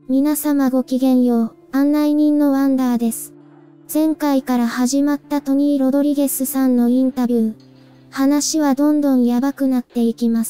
皆様ごきげんよう、案内人のワンダーです。前回から始まったトニー・ロドリゲスさんのインタビュー。話はどんどんやばくなっていきます。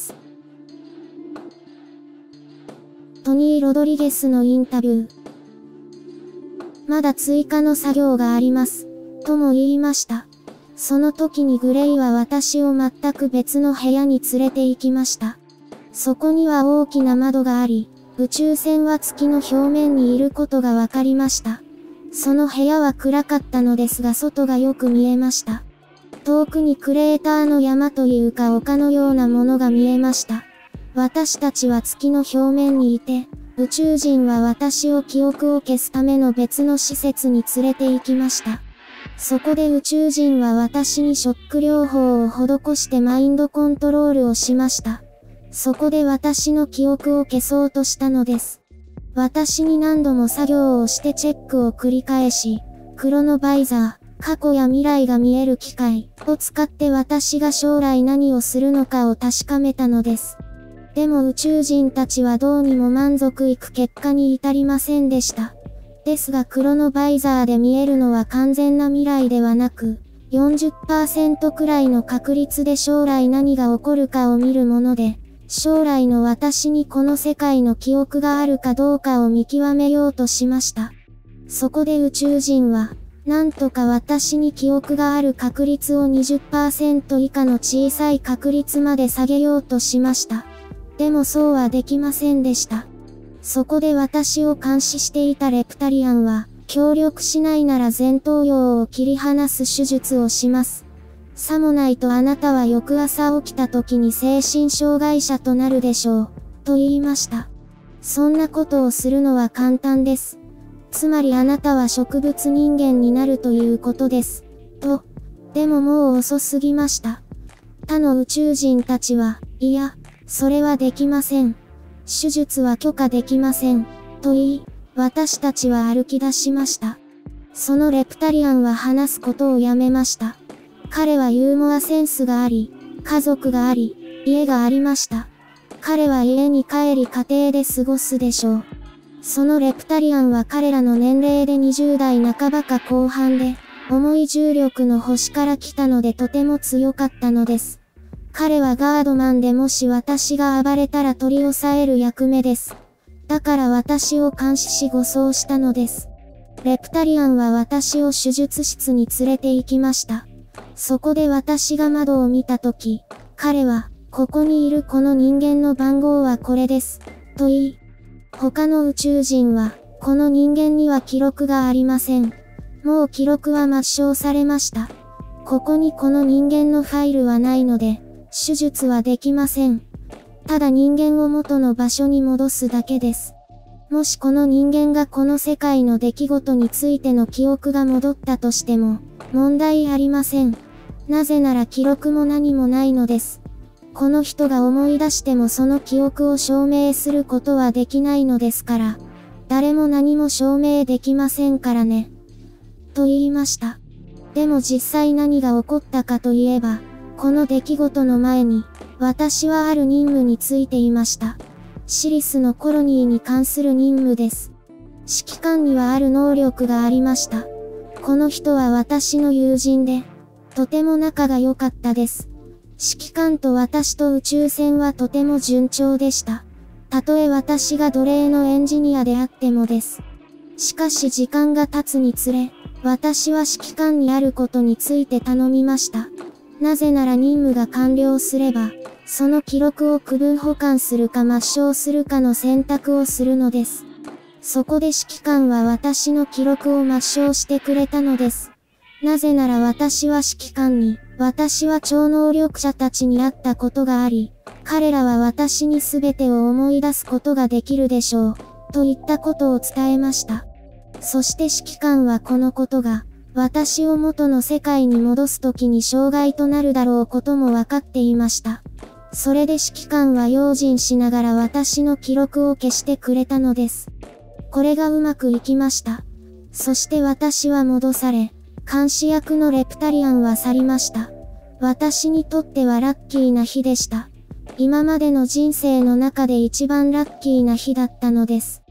トニー・ロドリゲスのインタビュー。まだ追加の作業があります。とも言いました。その時にグレイは私を全く別の部屋に連れて行きました。そこには大きな窓があり、宇宙船は月の表面にいることがわかりました。その部屋は暗かったのですが外がよく見えました。遠くにクレーターの山というか丘のようなものが見えました。私たちは月の表面にいて、宇宙人は私を記憶を消すための別の施設に連れて行きました。そこで宇宙人は私にショック療法を施してマインドコントロールをしました。そこで私の記憶を消そうとしたのです。私に何度も作業をしてチェックを繰り返し、クロノバイザー、過去や未来が見える機械を使って私が将来何をするのかを確かめたのです。でも宇宙人たちはどうにも満足いく結果に至りませんでした。ですがクロノバイザーで見えるのは完全な未来ではなく、40% くらいの確率で将来何が起こるかを見るもので、将来の私にこの世界の記憶があるかどうかを見極めようとしました。そこで宇宙人は、なんとか私に記憶がある確率を 20% 以下の小さい確率まで下げようとしました。でもそうはできませんでした。そこで私を監視していたレプタリアンは、協力しないなら前頭葉を切り離す手術をします。さもないとあなたは翌朝起きた時に精神障害者となるでしょう、と言いました。そんなことをするのは簡単です。つまりあなたは植物人間になるということです。と。でももう遅すぎました。他の宇宙人たちは、いや、それはできません。手術は許可できません。と言い、私たちは歩き出しました。そのレプタリアンは話すことをやめました。彼はユーモアセンスがあり、家族があり、家がありました。彼は家に帰り家庭で過ごすでしょう。そのレプタリアンは彼らの年齢で20代半ばか後半で、重い重力の星から来たのでとても強かったのです。彼はガードマンでもし私が暴れたら取り押さえる役目です。だから私を監視し護送したのです。レプタリアンは私を手術室に連れて行きました。そこで私が窓を見たとき、彼は、ここにいるこの人間の番号はこれです、と言い、他の宇宙人は、この人間には記録がありません。もう記録は抹消されました。ここにこの人間のファイルはないので、手術はできません。ただ人間を元の場所に戻すだけです。もしこの人間がこの世界の出来事についての記憶が戻ったとしても、問題ありません。なぜなら記録も何もないのです。この人が思い出してもその記憶を証明することはできないのですから、誰も何も証明できませんからね。と言いました。でも実際何が起こったかといえば、この出来事の前に、私はある任務についていました。シリスのコロニーに関する任務です。指揮官にはある能力がありました。この人は私の友人で、とても仲が良かったです。指揮官と私と宇宙船はとても順調でした。たとえ私が奴隷のエンジニアであってもです。しかし時間が経つにつれ、私は指揮官にあることについて頼みました。なぜなら任務が完了すれば、その記録を区分保管するか抹消するかの選択をするのです。そこで指揮官は私の記録を抹消してくれたのです。なぜなら私は指揮官に、私は超能力者たちに会ったことがあり、彼らは私に全てを思い出すことができるでしょう、といったことを伝えました。そして指揮官はこのことが、私を元の世界に戻すときに障害となるだろうことも分かっていました。それで指揮官は用心しながら私の記録を消してくれたのです。これがうまくいきました。そして私は戻され、監視役のレプタリアンは去りました。私にとってはラッキーな日でした。今までの人生の中で一番ラッキーな日だったのです。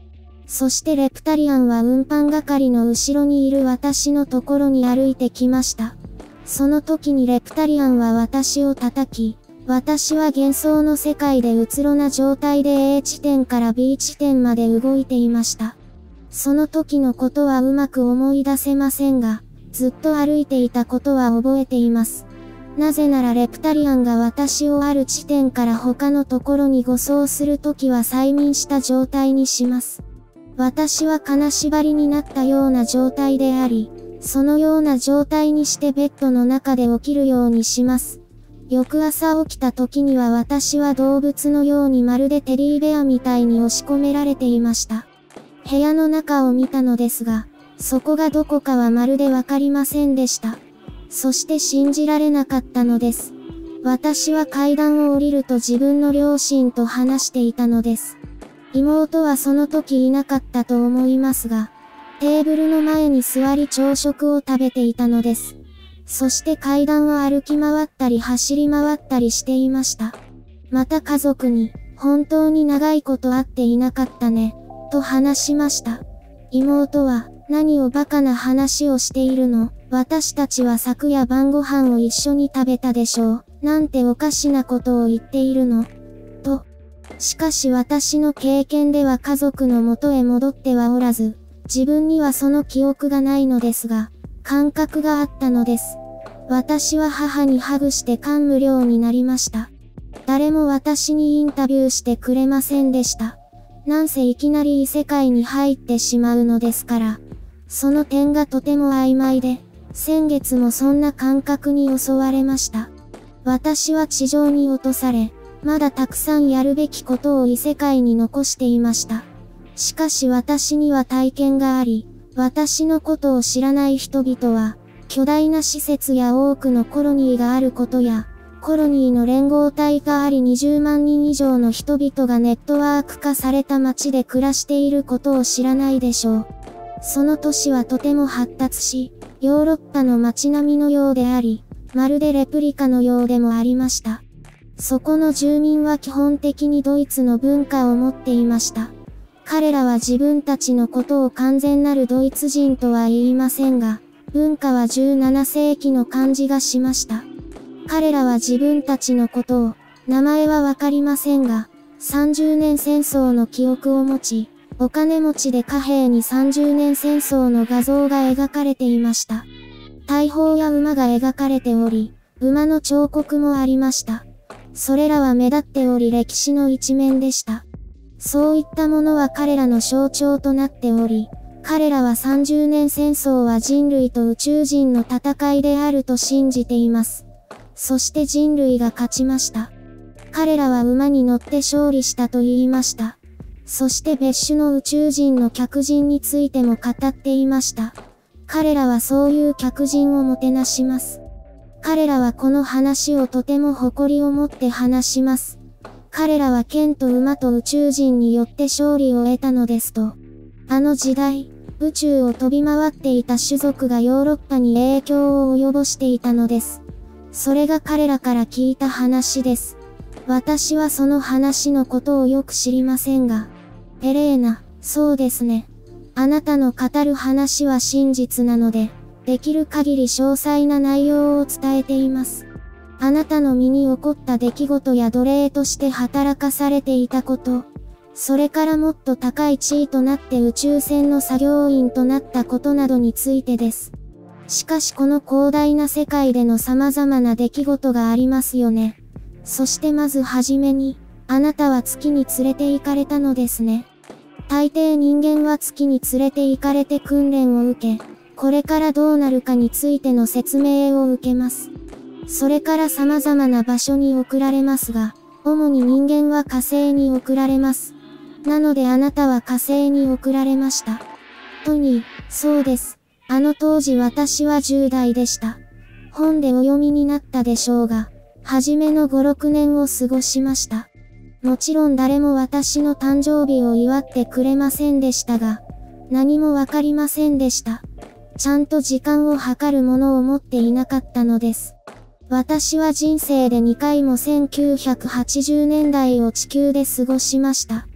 そしてレプタリアンは運搬係の後ろにいる私のところに歩いてきました。その時にレプタリアンは私を叩き、私は幻想の世界でうつろな状態で A 地点から B 地点まで動いていました。その時のことはうまく思い出せませんが、ずっと歩いていたことは覚えています。なぜならレプタリアンが私をある地点から他のところに護送するときは催眠した状態にします。私は金縛りになったような状態であり、そのような状態にしてベッドの中で起きるようにします。翌朝起きた時には私は動物のようにまるでテディベアみたいに押し込められていました。部屋の中を見たのですが、そこがどこかはまるでわかりませんでした。そして信じられなかったのです。私は階段を降りると自分の両親と話していたのです。妹はその時いなかったと思いますが、テーブルの前に座り朝食を食べていたのです。そして階段を歩き回ったり走り回ったりしていました。また家族に、本当に長いこと会っていなかったね、と話しました。妹は、何をバカな話をしているの？私たちは昨夜晩ご飯を一緒に食べたでしょう。なんておかしなことを言っているの？と。しかし私の経験では家族の元へ戻ってはおらず、自分にはその記憶がないのですが、感覚があったのです。私は母にハグして感無量になりました。誰も私にインタビューしてくれませんでした。なんせいきなり異世界に入ってしまうのですから。その点がとても曖昧で、先月もそんな感覚に襲われました。私は地上に落とされ、まだたくさんやるべきことを異世界に残していました。しかし私には体験があり、私のことを知らない人々は、巨大な施設や多くのコロニーがあることや、コロニーの連合体があり20万人以上の人々がネットワーク化された街で暮らしていることを知らないでしょう。その都市はとても発達し、ヨーロッパの街並みのようであり、まるでレプリカのようでもありました。そこの住民は基本的にドイツの文化を持っていました。彼らは自分たちのことを完全なるドイツ人とは言いませんが、文化は17世紀の感じがしました。彼らは自分たちのことを、名前はわかりませんが、30年戦争の記憶を持ち、お金持ちで貨幣に30年戦争の画像が描かれていました。大砲や馬が描かれており、馬の彫刻もありました。それらは目立っており歴史の一面でした。そういったものは彼らの象徴となっており、彼らは30年戦争は人類と宇宙人の戦いであると信じています。そして人類が勝ちました。彼らは馬に乗って勝利したと言いました。そして別種の宇宙人の客人についても語っていました。彼らはそういう客人をもてなします。彼らはこの話をとても誇りを持って話します。彼らは剣と馬と宇宙人によって勝利を得たのですと。あの時代、宇宙を飛び回っていた種族がヨーロッパに影響を及ぼしていたのです。それが彼らから聞いた話です。私はその話のことをよく知りませんが。エレーナ、そうですね。あなたの語る話は真実なので、できる限り詳細な内容を伝えています。あなたの身に起こった出来事や奴隷として働かされていたこと、それからもっと高い地位となって宇宙船の作業員となったことなどについてです。しかしこの広大な世界での様々な出来事がありますよね。そしてまずはじめに、あなたは月に連れて行かれたのですね。大抵人間は月に連れて行かれて訓練を受け、これからどうなるかについての説明を受けます。それから様々な場所に送られますが、主に人間は火星に送られます。なのであなたは火星に送られました。トニー、そうです。あの当時私は10代でした。本でお読みになったでしょうが、初めの5、6年を過ごしました。もちろん誰も私の誕生日を祝ってくれませんでしたが、何もわかりませんでした。ちゃんと時間を計るものを持っていなかったのです。私は人生で2回も1980年代を地球で過ごしました。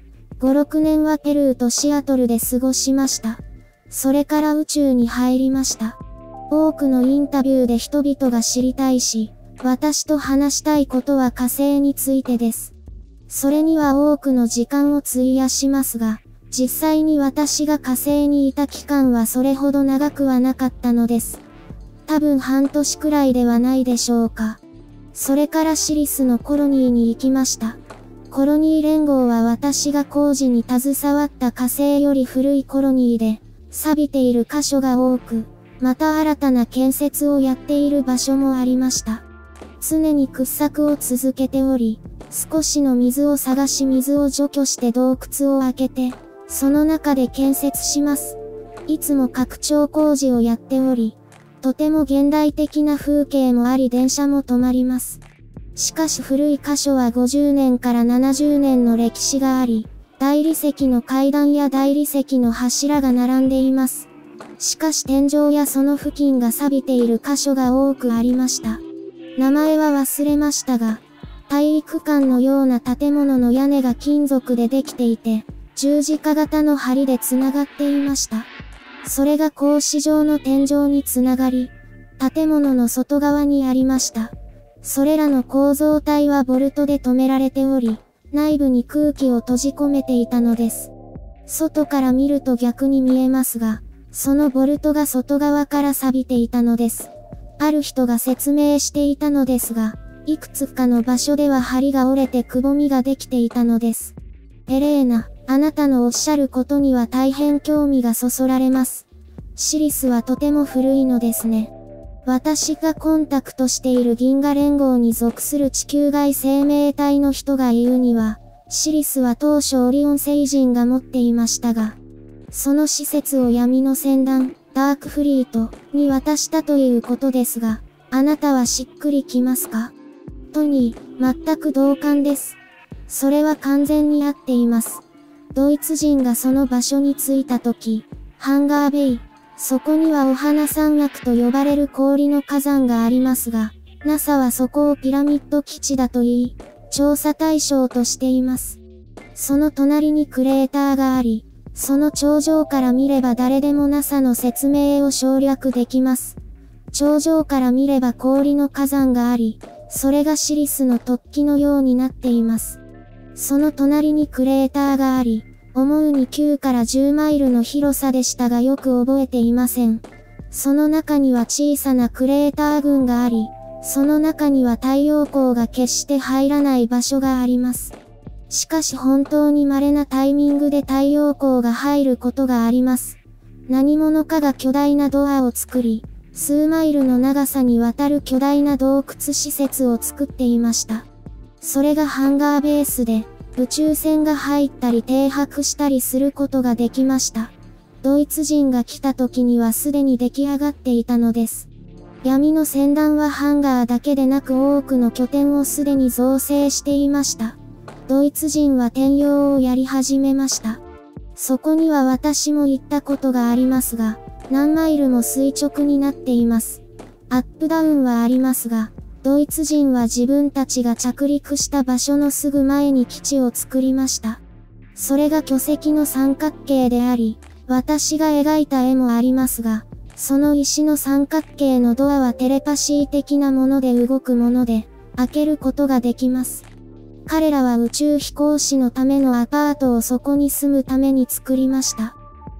5、6年はペルーとシアトルで過ごしました。それから宇宙に入りました。多くのインタビューで人々が知りたいし、私と話したいことは火星についてです。それには多くの時間を費やしますが、実際に私が火星にいた期間はそれほど長くはなかったのです。多分半年くらいではないでしょうか。それからシリスのコロニーに行きました。コロニー連合は私が工事に携わった火星より古いコロニーで、錆びている箇所が多く、また新たな建設をやっている場所もありました。常に掘削を続けており、少しの水を探し水を除去して洞窟を開けて、その中で建設します。いつも拡張工事をやっており、とても現代的な風景もあり電車も止まります。しかし古い箇所は50年から70年の歴史があり、大理石の階段や大理石の柱が並んでいます。しかし天井やその付近が錆びている箇所が多くありました。名前は忘れましたが、体育館のような建物の屋根が金属でできていて、十字架型の梁でつながっていました。それが格子状の天井につながり、建物の外側にありました。それらの構造体はボルトで留められており、内部に空気を閉じ込めていたのです。外から見ると逆に見えますが、そのボルトが外側から錆びていたのです。ある人が説明していたのですが、いくつかの場所では梁が折れてくぼみができていたのです。エレーナ、あなたのおっしゃることには大変興味がそそられます。シリスはとても古いのですね。私がコンタクトしている銀河連合に属する地球外生命体の人が言うには、シリスは当初オリオン星人が持っていましたが、その施設を闇の船団、ダークフリートに渡したということですが、あなたはしっくりきますか？トニー、全く同感です。それは完全に合っています。ドイツ人がその場所に着いた時、ハンガーベイ、そこにはお花山脈と呼ばれる氷の火山がありますが、NASA はそこをピラミッド基地だと言い、調査対象としています。その隣にクレーターがあり、その頂上から見れば誰でも NASA の説明を省略できます。頂上から見れば氷の火山があり、それがシリスの突起のようになっています。その隣にクレーターがあり、思うに9から10マイルの広さでしたがよく覚えていません。その中には小さなクレーター群があり、その中には太陽光が決して入らない場所があります。しかし本当に稀なタイミングで太陽光が入ることがあります。何者かが巨大なドアを作り、数マイルの長さにわたる巨大な洞窟施設を作っていました。それがハンガーベースで、宇宙船が入ったり停泊したりすることができました。ドイツ人が来た時にはすでに出来上がっていたのです。闇の船団はハンガーだけでなく多くの拠点をすでに造成していました。ドイツ人は転用をやり始めました。そこには私も行ったことがありますが、何マイルも垂直になっています。アップダウンはありますが、ドイツ人は自分たちが着陸した場所のすぐ前に基地を作りました。それが巨石の三角形であり、私が描いた絵もありますが、その石の三角形のドアはテレパシー的なもので動くもので、開けることができます。彼らは宇宙飛行士のためのアパートをそこに住むために作りました。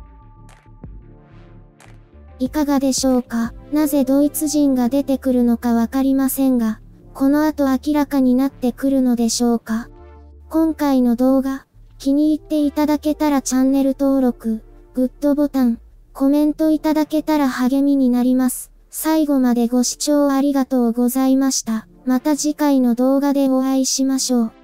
いかがでしょうか。なぜドイツ人が出てくるのかわかりませんが、この後明らかになってくるのでしょうか。今回の動画、気に入っていただけたらチャンネル登録、グッドボタン、コメントいただけたら励みになります。最後までご視聴ありがとうございました。また次回の動画でお会いしましょう。